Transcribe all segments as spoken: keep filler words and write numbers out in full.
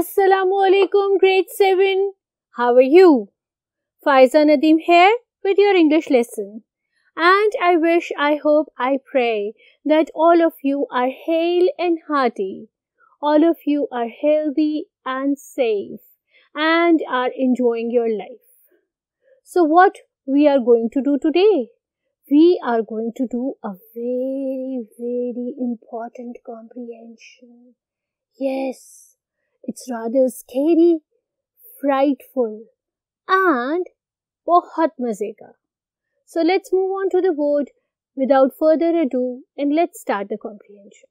Assalamualaikum grade seven. How are you? Faiza Nadeem here with your English lesson. And I wish, I hope, I pray that all of you are hale and hearty. All of you are healthy and safe and are enjoying your life. So what we are going to do today? We are going to do a very, very important comprehension. Yes. It's rather scary, frightful and बहुत मजे का. So let's move on to the board without further ado and let's start the comprehension.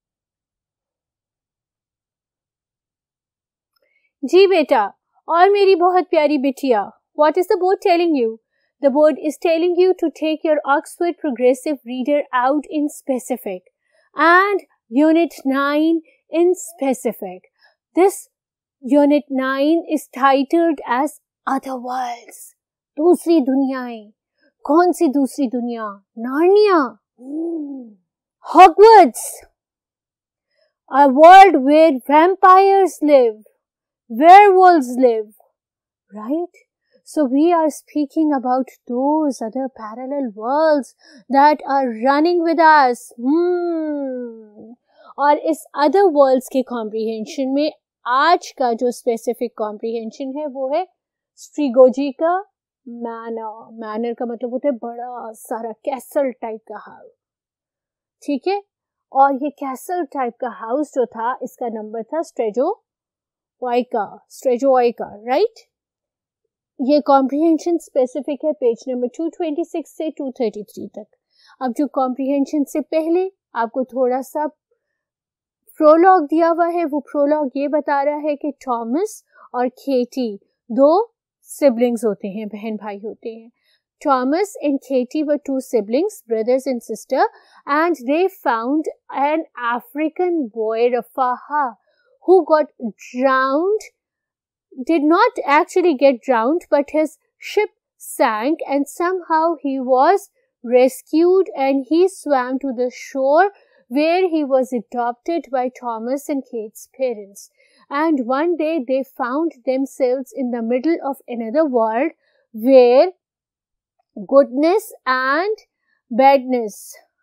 जी बेटा और मेरी बहुत प्यारी बिटिया, what is the board telling you? The board is telling you to take your Oxford Progressive Reader out in specific and Unit nine in specific. This Unit nine is titled as Other Worlds. दूसरी दुनियाएं. कौन सी दूसरी दुनिया? Narnia. Hogwarts. A world where vampires live, werewolves live. Right? So we are speaking about those other parallel worlds that are running with us. Hmm. और इस other worlds के comprehension में आज का जो स्पेसिफिक कॉम्प्रिहेंशन है वो है स्ट्रिगोजी का मैनर. मैनर का मतलब होता है बड़ा सारा कैसल टाइप का हाउस. ठीक है. और ये कैसल टाइप का हाउस जो था इसका नंबर था स्ट्रेजोवाइका. स्ट्रेजोवाइका राइट. ये कॉम्प्रिहेंशन स्पेसिफिक है page number two twenty six से टू थर्टी थ्री तक. अब जो कॉम्प्रिहेंशन से पहले आपको थोड़ा सा प्रोलॉग दिया हुआ है. वो प्रोलॉग ये बता रहा है कि थॉमस और केटी दो सिबलिंग्स होते हैं, बहन भाई होते हैं. Thomas and Katie were two siblings, brothers and sister, and they found an African boy रफाहा who got drowned, did not actually get drowned, but his ship sank and somehow he was rescued and he swam to the shore where he was adopted by Thomas and Kate's parents. And one day they found themselves in the middle of another world where goodness and badness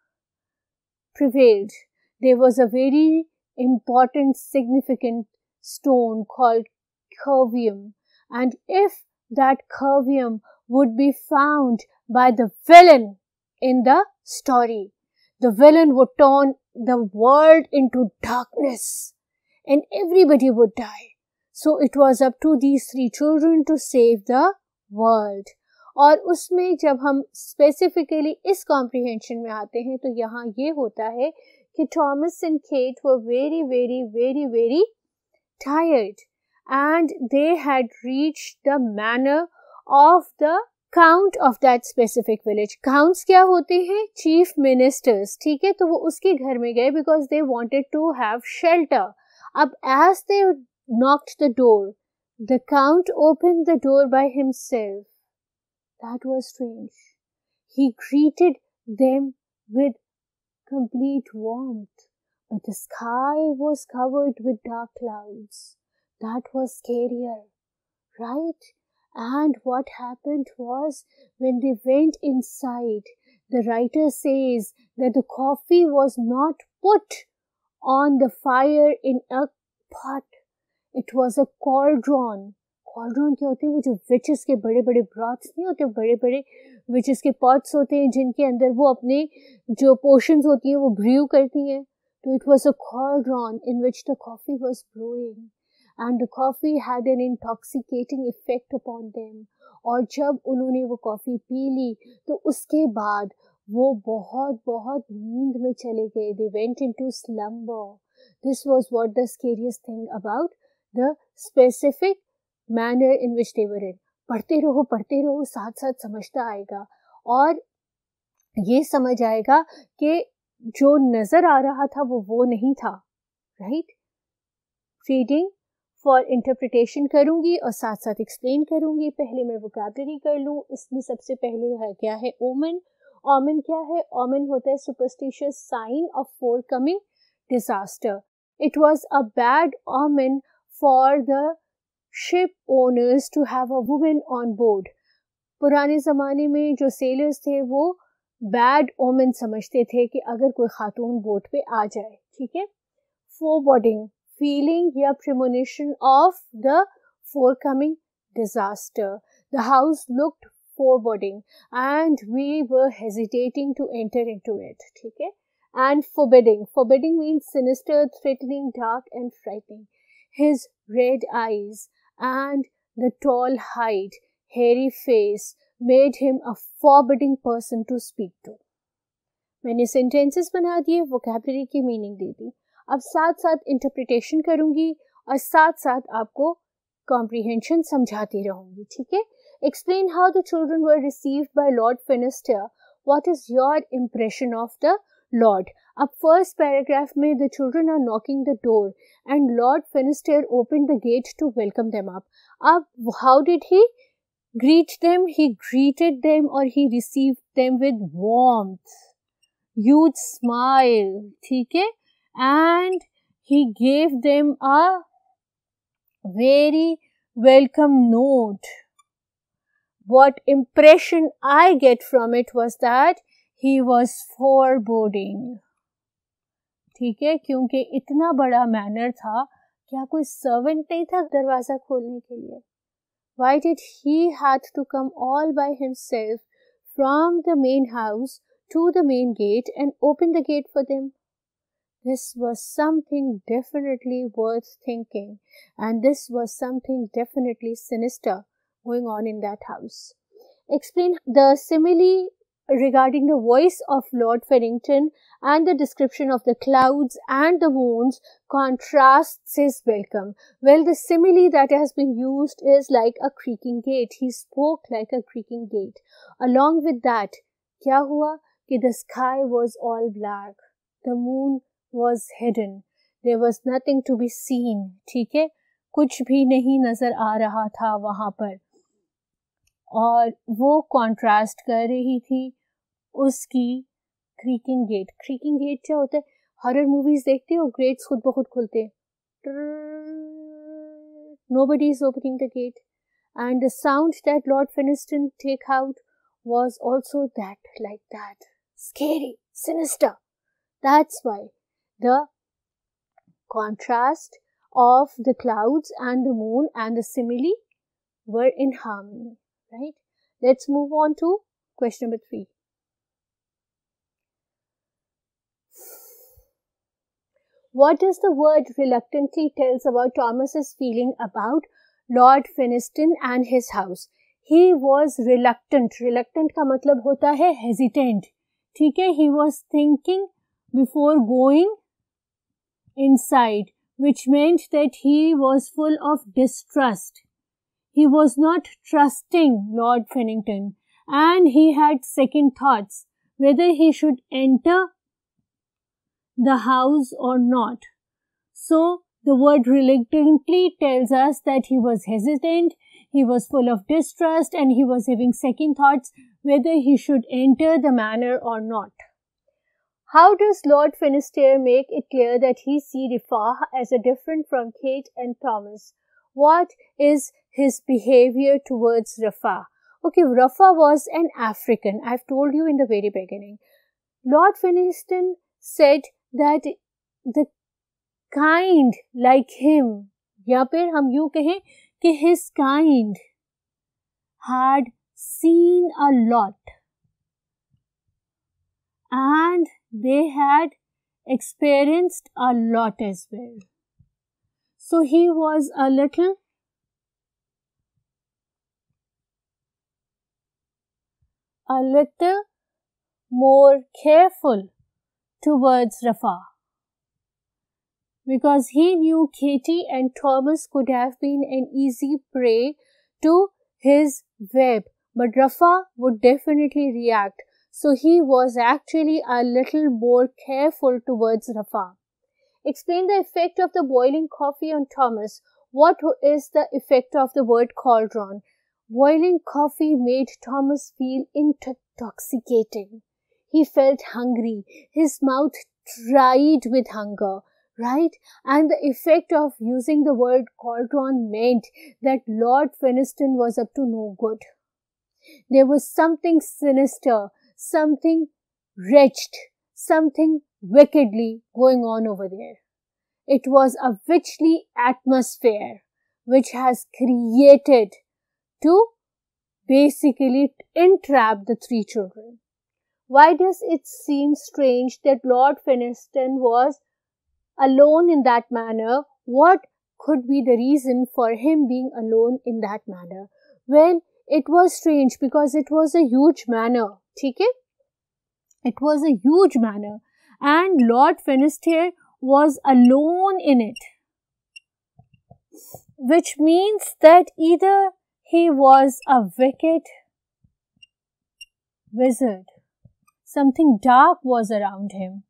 prevailed. There was a very important, significant stone called Curvium. And if that Curvium would be found by the villain in the story, the villain would turn the world into darkness and everybody would die. So it was up to these three children to save the world. और उसमें जब हम specifically इस comprehension में आते हैं तो यहाँ ये होता है कि Thomas and Kate were very very very very tired and they had reached the manor of the count of that specific village. Counts क्या होते हैं? Chief ministers. ठीक है. तो वो उसके घर में गए because they wanted to have shelter. अब as they knocked the door, the count open the door by himself. That was strange. He greeted them with complete warmth, but the sky was covered with dark clouds. That was scarier, right? And what happened was, when they went inside, the writer says that the coffee was not put on the fire in a pot. It was a cauldron. Cauldron क्या होते हैं? वो जो witches के बड़े बड़े broths नहीं होते, बड़े बड़े witches के pots होते हैं जिनके अंदर वो अपने जो potions होती हैं वो brew करती हैं. तो it was a cauldron in which the coffee was brewing. And the coffee had an intoxicating effect upon them. और जब उन्होंने वो कॉफ़ी पी ली तो उसके बाद वो बहुत बहुत नींद में चले गए. They went into slumber. This was what the scariest thing about the specific manner in which they were in. पढ़ते रहो पढ़ते रहो, साथ साथ समझता आएगा और ये समझ आएगा कि जो नज़र आ रहा था वो वो नहीं था. राइट? रीडिंग फॉर इंटरप्रिटेशन करूंगी और साथ साथ एक्सप्लेन करूंगी. पहले मैं वोकैबुलरी कर लूँ. इसमें सबसे पहले है क्या है? ओमन. ओमन क्या है? ओमन होता है superstitious sign of forthcoming disaster. It was a bad omen for the ship owners to have a woman on board. पुराने ज़माने में जो sailors थे वो bad omen समझते थे कि अगर कोई खातून बोट पे आ जाए, ठीक है. Foreboding, feeling या premonition of the forecoming disaster. The house looked foreboding and we were hesitating to enter into it, ठीक है. And forbidding. Forbidding means sinister, threatening, dark and frightening. His red eyes and the tall height, hairy face made him a forbidding person to speak to. मैंने sentences बना दिए, vocabulary की meaning दे दी. अब साथ साथ interpretation करूंगी और साथ साथ आपको comprehension समझाती रहूंगी, ठीक है. Explain how the children were received by Lord Finisterre. What is your impression of the Lord? अब first paragraph में the children are knocking the door and Lord Finisterre opened the gate to welcome them up. अब how did he greet them? He greeted them or he received them with warmth, huge smile, ठीक है, and he gave them a very welcome note. What impression I get from it was that he was foreboding. ठीक है, क्योंकि इतना बड़ा manner था, क्या कोई सर्वेंट नहीं था दरवाजा खोलने के लिए? Why did he had to come all by himself from the main house to the main gate and open the gate for them? This was something definitely worth thinking, and this was something definitely sinister going on in that house. Explain the simile regarding the voice of Lord Fennington and the description of the clouds and the moons contrasts his welcome. Well, the simile that has been used is like a creaking gate. He spoke like a creaking gate. Along with that, क्या हुआ कि the sky was all black. The moon was hidden. There was nothing to be seen. ठीक है, कुछ भी नहीं नजर आ रहा था वहां पर, और वो कॉन्ट्रास्ट कर रही थी उसकी क्रीकिंग गेट. क्रीकिंग गेट क्या होता है? हॉरर मूवीज देखते हो, गेट्स खुद ब खुद खुलते हैं. Nobody is opening the gate, and the sound that Lord Finisterre take out was also that, like that, scary, sinister. That's why the contrast of the clouds and the moon and the simile were in harmony, right? Let's move on to question number three. What does the word reluctantly tells about Thomas's feeling about Lord Finisterre and his house? He was reluctant. Reluctant का मतलब होता है hesitant. ठीक है, he was thinking before going inside, which meant that he was full of distrust. He was not trusting Lord Fennington, and he had second thoughts whether he should enter the house or not. So the word reluctantly tells us that he was hesitant, he was full of distrust, and he was having second thoughts whether he should enter the manor or not. How does Lord Finisterre make it clear that he sees Rafah as a different from Kate and Thomas? What is his behavior towards Rafah? Okay, Rafah was an African. I've told you in the very beginning. Lord Finisterre said that the kind like him, या फिर हम यूं कहें कि his kind had seen a lot and they had experienced a lot as well. So he was a little a little more careful towards Rafah, because he knew Katie and Thomas could have been an easy prey to his web, but Rafah would definitely react. So he was actually a little more careful towards Rafah. Explain the effect of the boiling coffee on Thomas. What is the effect of the word cauldron? Boiling coffee made Thomas feel intoxicating. He felt hungry. His mouth dried with hunger. right? And the effect of using the word cauldron meant that Lord Finiston was up to no good. There was something sinister, something wretched, something wickedly going on over there. It was a witchly atmosphere which has created to basically entrap the three children. Why does it seem strange that Lord Finiston was alone in that manner? What could be the reason for him being alone in that manner? Well, it was strange because it was a huge manor, okay? It was a huge manor and Lord Finisterre was alone in it, which means that either he was a wicked wizard, something dark was around him,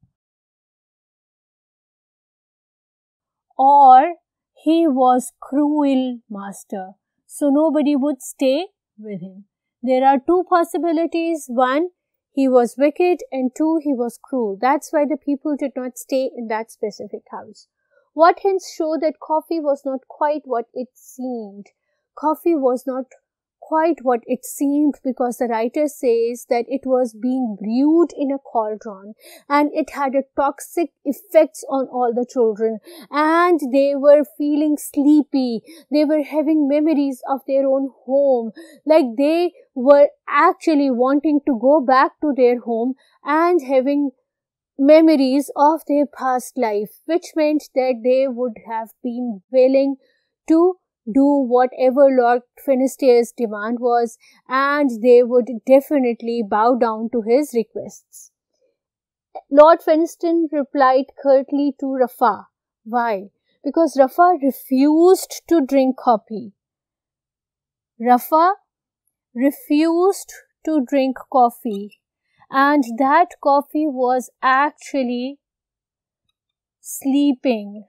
or he was cruel master, so nobody would stay with him. There are two possibilities. One, he was wicked, and two, he was cruel. That's why the people did not stay in that specific house. What hints show that coffee was not quite what it seemed. Coffee was not quite what it seemed because the writer says that it was being brewed in a cauldron and it had a toxic effects on all the children and they were feeling sleepy. They were having memories of their own home, like they were actually wanting to go back to their home and having memories of their past life, which meant that they would have been willing to do whatever Lord Finisterre's demand was, and they would definitely bow down to his requests. Lord Finiston replied curtly to Rafa. Why? Because Rafa refused to drink coffee. Rafa refused to drink coffee, and that coffee was actually sleeping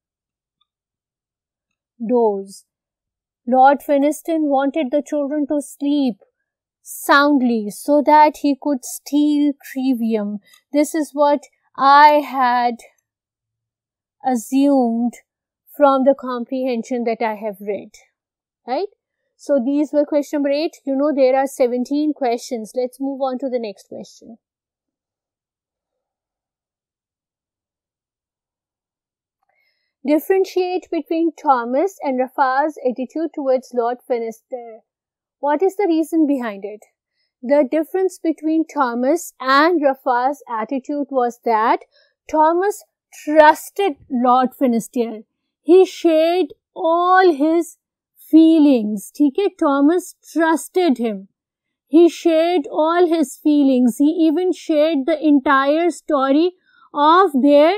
doze. Lord Finiston wanted the children to sleep soundly so that he could steal Trivium. This is what I had assumed from the comprehension that I have read, right? So these were question number eight. You know there are seventeen questions. Let's move on to the next question. Differentiate between Thomas and Rafa's attitude towards Lord Finisterre. What is the reason behind it? The difference between Thomas and Rafa's attitude was that Thomas trusted Lord Finisterre. He shared all his feelings. Okay? Thomas trusted him. He shared all his feelings. He even shared the entire story of their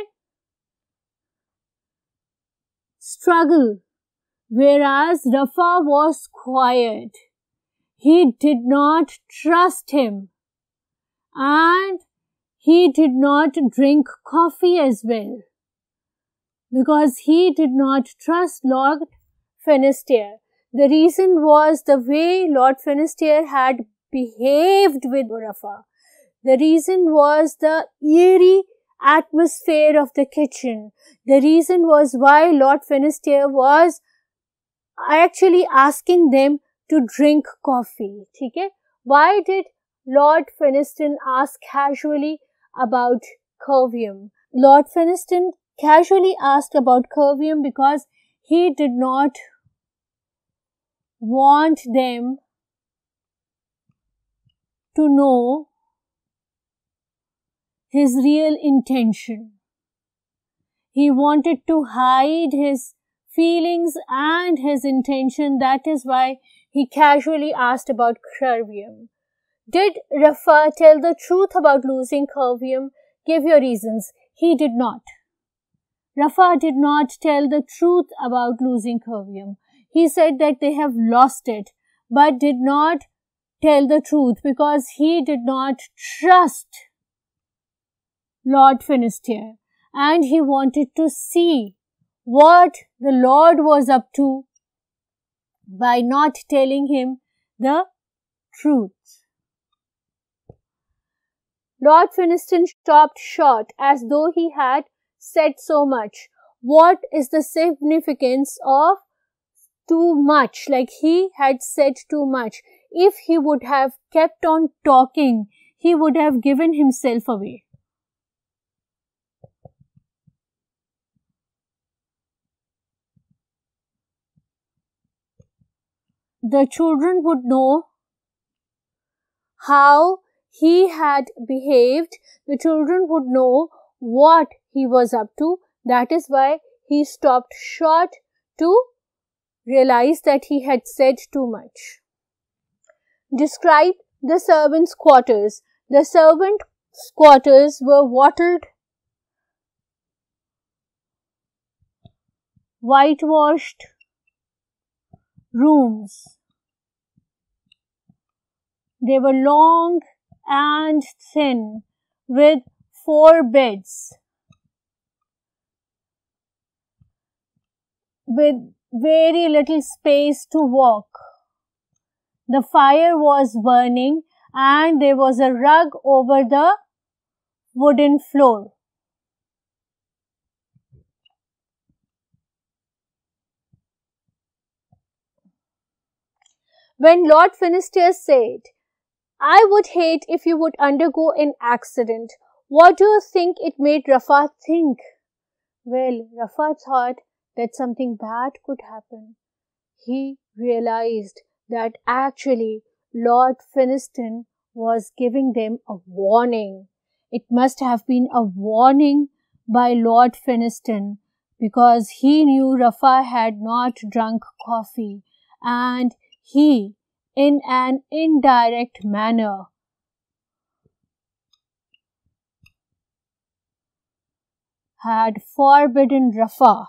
struggle, whereas Rafa was quiet. He did not trust him and he did not drink coffee as well because he did not trust Lord Finisterre. The reason was the way Lord Finisterre had behaved with Rafa. The reason was the eerie atmosphere of the kitchen. The reason was why Lord Finisterre was actually asking them to drink coffee. Okay? Why did Lord Finiston ask casually about Kervium? Lord Finiston casually asked about Kervium because he did not want them to know his real intention. He wanted to hide his feelings and his intention. That is why he casually asked about Kervium. Did Rafa tell the truth about losing Kervium? Give your reasons. He did not. Rafa did not tell the truth about losing Kervium. He said that they have lost it, but did not tell the truth because he did not trust Lord Finisterre, and he wanted to see what the Lord was up to by not telling him the truth. Lord Finiston stopped short as though he had said so much. What is the significance of too much? Like he had said too much. If he would have kept on talking, he would have given himself away. The children would know how he had behaved. The children would know what he was up to. That is why he stopped short to realize that he had said too much. Describe the servants' quarters. The servants' quarters were wattled, whitewashed rooms. They were long and thin with four beds, with very little space to walk. The fire was burning and there was a rug over the wooden floor. When Lord Finisterre said, "I would hate if you would undergo an accident," what do you think it made Rafa think? Well, Rafa thought that something bad could happen. He realized that actually Lord Finisterre was giving them a warning. It must have been a warning by Lord Finisterre because he knew Rafa had not drunk coffee, and he, in an indirect manner, had forbidden Rafa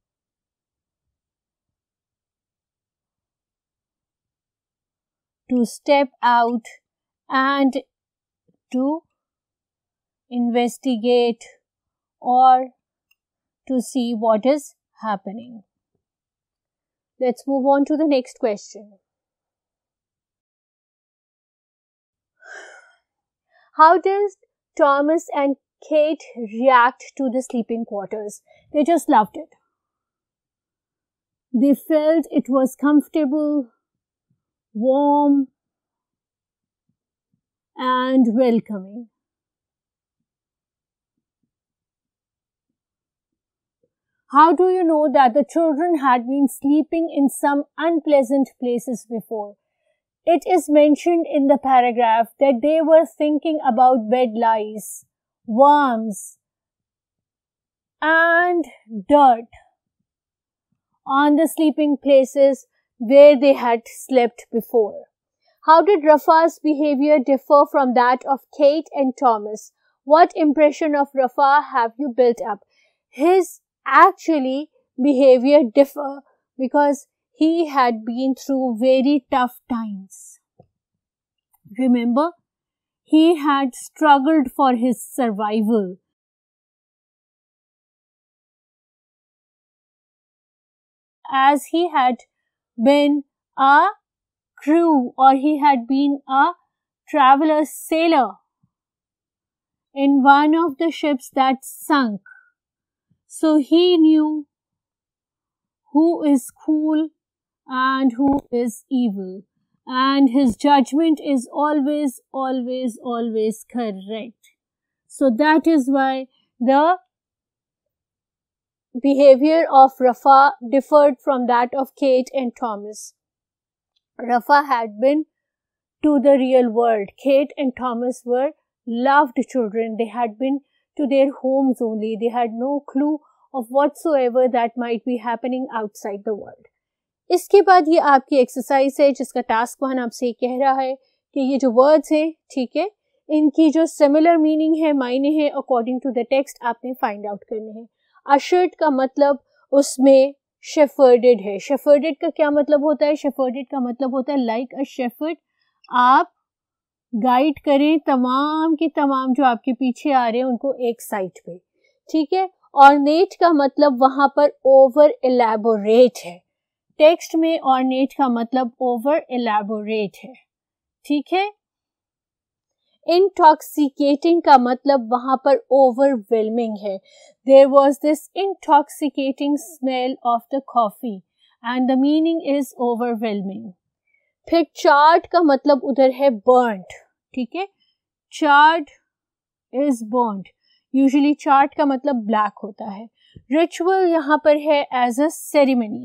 to step out and to investigate or to see what is happening. Let's move on to the next question. How does Thomas and Kate react to the sleeping quarters? They just loved it. They felt it was comfortable, warm, and welcoming. How do you know that the children had been sleeping in some unpleasant places before? It is mentioned in the paragraph that they were thinking about bed lice, worms, and dirt on the sleeping places where they had slept before. How did Rafa's behavior differ from that of Kate and Thomas? What impression of Rafa have you built up? His actually behavior differ because he had been through very tough times. Remember, he had struggled for his survival. As he had been a crew, or he had been a traveler sailor in one of the ships that sunk. So he knew who is cool and who is evil. And his judgment is always, always, always correct. So that is why the behavior of Rafa differed from that of Kate and Thomas. Rafa had been to the real world. Kate and Thomas were loved children. They had been to their homes only. They had no clue of whatsoever that might be happening outside the world. इसके बाद ये आपकी exercise है जिसका task one आपसे कह रहा है कि ये जो वर्ड्स हैं, ठीक है, इनकी जो सिमिलर मीनिंग है, मायने हैं, अकॉर्डिंग टू द टेक्स्ट आपने फाइंड आउट करने हैं. अशर्ड का मतलब उसमें शेफर्डेड है. शेफर्डेड का क्या मतलब होता है? शेफर्डेड का मतलब होता है लाइक अ शेफर्ड. आप गाइड करें तमाम के तमाम जो आपके पीछे आ रहे हैं उनको एक साइड पे, ठीक है. ऑर्नेट का मतलब वहां पर ओवर एलैबोरेट है. टेक्स्ट में ऑर्नेट का मतलब ओवर एलैबोरेट है, ठीक है. Intoxicating का मतलब वहाँ पर overwhelming है. There was this intoxicating smell of the coffee and the meaning is overwhelming. फिर charred का मतलब उधर है burnt. ठीक है, charred is burnt. Usually charred का मतलब black होता है. Ritual यहाँ पर है as a ceremony.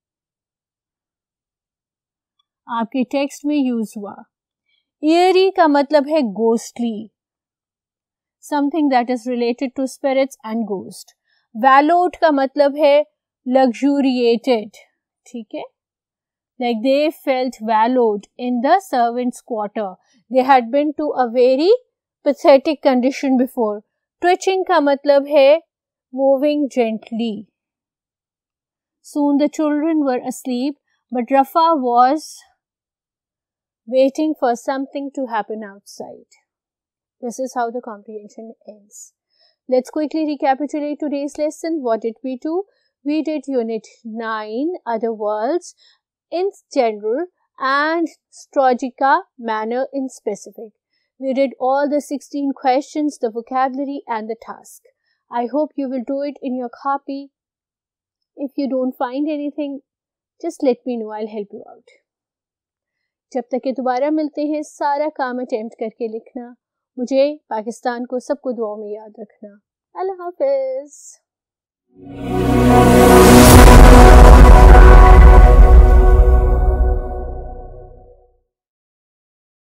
आपके टेक्स्ट में यूज हुआ. Eerie का मतलब है ghostly, something that is related to spirits and ghost. Wallowed का मतलब है luxuriated. ठीक है, like they felt wallowed in the servants' quarter. They had been to a very pathetic condition before. Twitching का मतलब है moving gently. Soon the children were asleep, but Rafa was waiting for something to happen outside. This is how the comprehension ends. Let's quickly recapitulate today's lesson. What did we do? We did Unit nine, Other Worlds in general and Strodgica manner in specific. We did all the sixteen questions, the vocabulary and the task. I hope you will do it in your copy. If you don't find anything, just let me know. I'll help you out. जब तक के दोबारा मिलते हैं, सारा काम attempt करके लिखना. मुझे, पाकिस्तान को, सबको दुआओं में याद रखना. अल्लाह हाफिज.